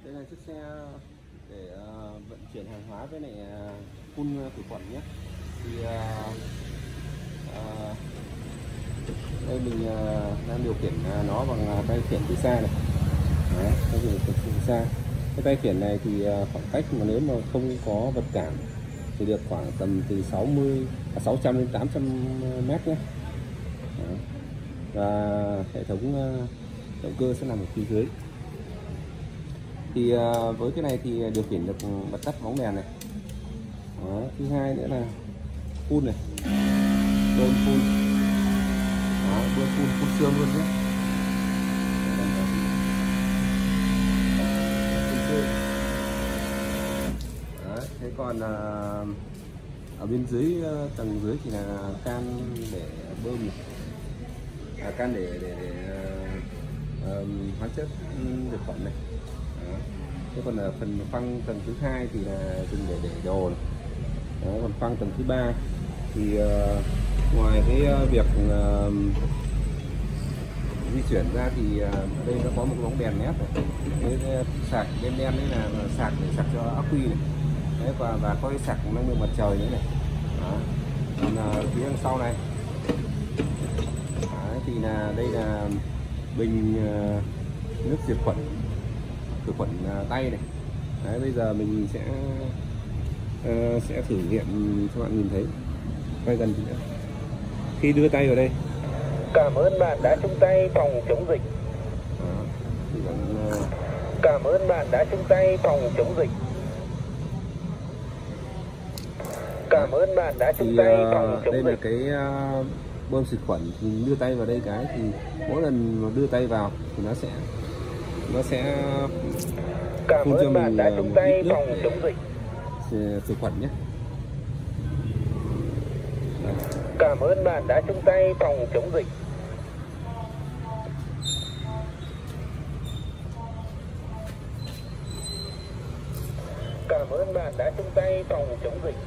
Đây là chiếc xe để vận chuyển hàng hóa với lại phun khử khuẩn nhé. Thì đây mình đang điều khiển nó bằng tay khiển từ xa này. Đấy, tay khiển từ xa. Cái tay khiển này thì khoảng cách mà nếu mà không có vật cản thì được khoảng tầm từ 600 đến 800 mét nhé. Đấy. Và hệ thống động cơ sẽ nằm ở phía dưới. Thì với cái này thì điều khiển được bật tắt bóng đèn này. Đó. Thứ hai nữa là phun này, bơm phun, bơm phun xương luôn nhé. Đấy. Thế còn ở bên dưới tầng dưới thì là can để bơm này, can để hóa chất thực phẩm này. Đó. Thế còn ở phần phăng tầng thứ hai thì là dùng để đồ này. Đó, còn phăng tầng thứ ba thì ngoài cái việc di chuyển ra thì ở đây nó có một cái bóng đèn led này. Cái sạc đen đen đấy là sạc để sạc cho ắc quy này. Đấy, và có cái sạc năng lượng mặt trời nữa này. Đó. Còn phía đằng sau này đấy, thì là đây là bình nước diệt khuẩn, khử khuẩn tay này. Đấy, bây giờ mình sẽ thử nghiệm cho bạn nhìn thấy, quay gần tí nữa. Khi đưa tay vào đây, cảm ơn bạn đã chung tay phòng chống dịch. đó, thì bạn, Cảm ơn bạn đã chung tay phòng chống dịch. Cảm ơn bạn đã chung tay phòng chống đây dịch. là cái bơm xịt khuẩn. Thì đưa tay vào đây cái thì mỗi lần mà đưa tay vào thì nó sẽ Cảm phun cho ơn bạn mình đã chung tay nước phòng chống dịch. khử khuẩn nhé. Đây. Cảm ơn bạn đã chung tay phòng chống dịch. Cảm ơn bạn đã chung tay phòng chống dịch.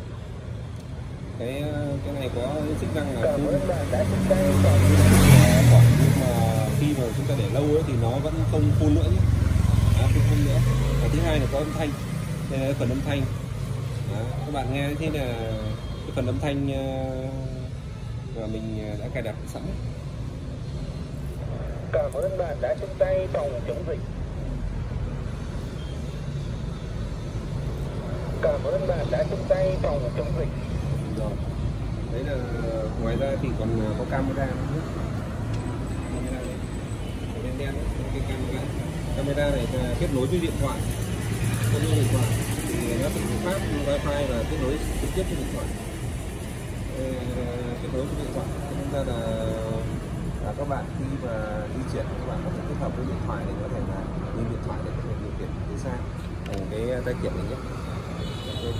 Cái này có chức năng là Cảm phun ơn bạn đã chung tay phòng chống dịch. khuẩn, nhưng mà khi mà chúng ta để lâu ấy thì nó vẫn không phun nữa nhé. Không phun nữa. Và thứ hai là có âm thanh. Đây là phần âm thanh. Đó, các bạn nghe thế là cái phần âm thanh và mình đã cài đặt sẵn. Cảm ơn bạn đã chung tay phòng chống dịch. Cảm ơn bạn đã chung tay phòng chống dịch. Rồi. Đấy là ngoài ra thì còn có camera nữa. Camera này. Đen đen đấy, cái camera này là kết nối với điện thoại. Kết nối điện thoại thì nó tự phát wifi và kết nối trực tiếp với điện thoại. Kết nối với điện thoại. Nên ra là các bạn khi mà di chuyển các bạn có thể kết hợp với điện thoại để có thể là nhìn điện thoại để có thể điều khiển từ xa bằng cái tay khiển này nhé. Okay.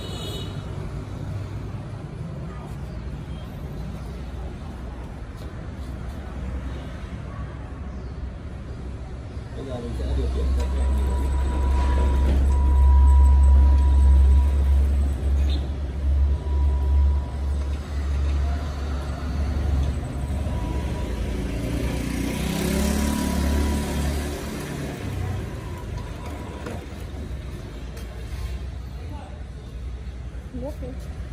Bây giờ mình sẽ điều khiển tay khiển này. Nước đi.